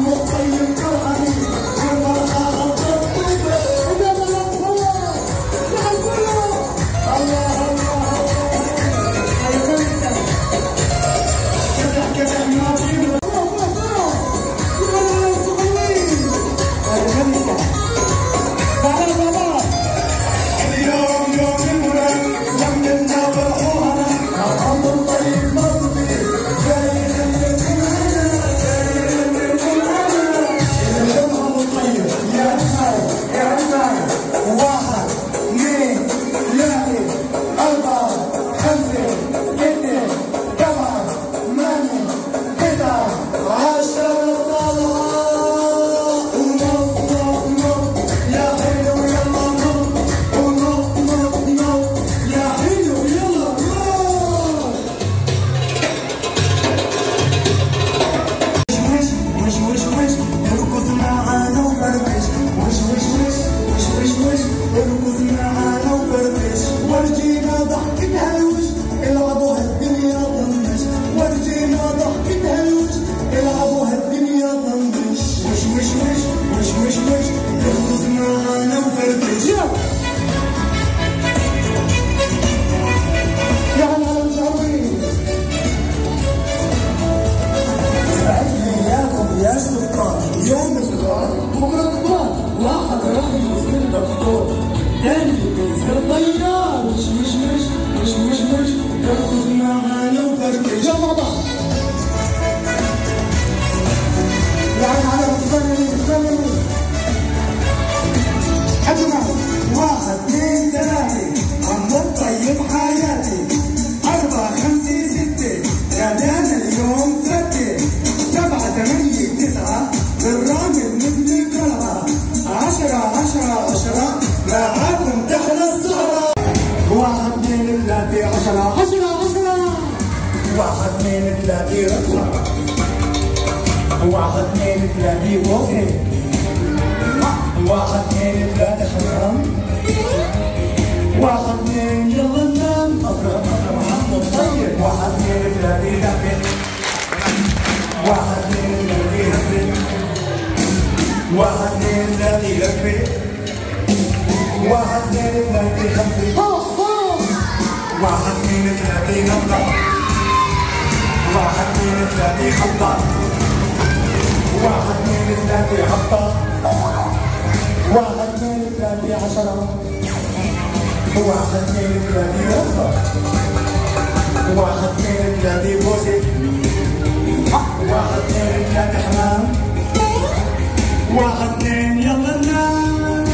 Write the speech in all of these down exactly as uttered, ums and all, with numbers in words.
واحد اثنين ثلاثة رقصة، واحد اثنين ثلاثة بوكي، واحد اثنين ثلاثة حرام، واحد اثنين يلا ننام، أفرح محمد طيب، واحد اثنين ثلاثة دقيق، واحد اثنين ثلاثة هفل، واحد اثنين ثلاثة لفة، واحد اثنين ثلاثة خمسة، واحد اثنين ثلاثة نقطة، واحد اثنين ثلاثة خطة، واحد اثنين ثلاثة حطة، واحد اثنين ثلاثة عشرة، واحد اثنين ثلاثة رقصة، واحد اثنين ثلاثة بوسة، واحد اثنين ثلاثة حمام، واحد اثنين يلا ننام.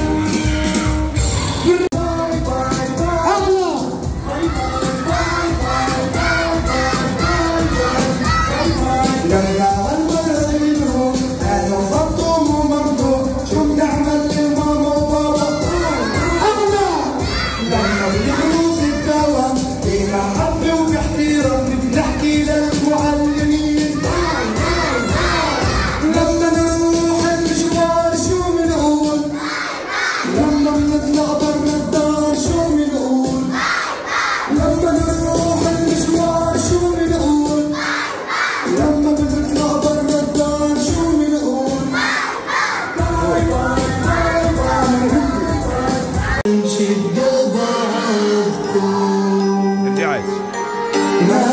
ما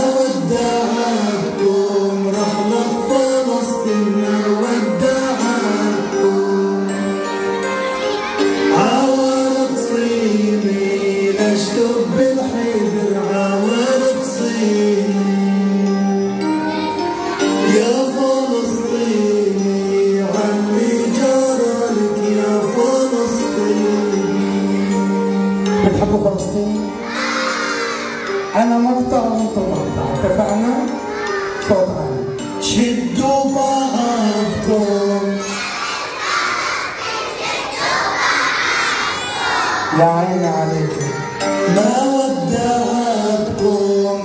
ودعتكم رحلة فلسطين، ما ودعتكم عوارض صيني نشتب بالحيدر، عوارض صيني يا فلسطيني علي جرالك يا فلسطيني. بتحبوا فلسطين؟ أنا مقطع وأنت مقطع، اتفقنا؟ صوت عالي. شدوا بعضكم يا عيني عليكم، ما ودعتكم.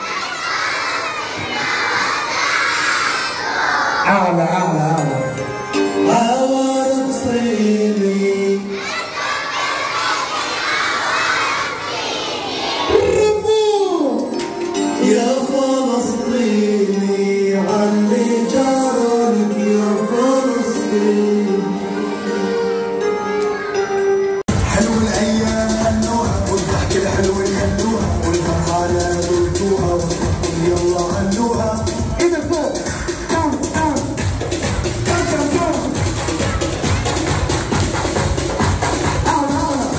أعلى أعلى أعلى. عوارض صيني يا فلسطيني علي جرالك يا فلسطيني. تعالى ردوها وصحوا يلا خلوها ايدك فوق داون داون داون داون اعلى اعلى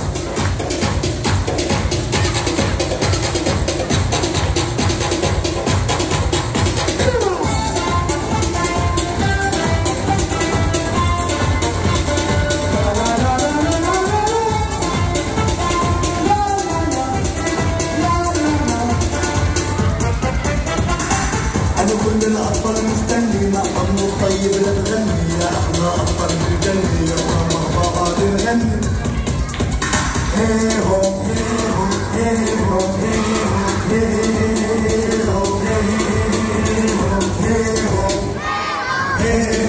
كل الأطفال مستني مع طنو الطيب لا تغني يا أحلى أطفال بالجنة يا ماما بابا تغني هي هو هي هو هي هو هي هو هي هو هي هو هي هو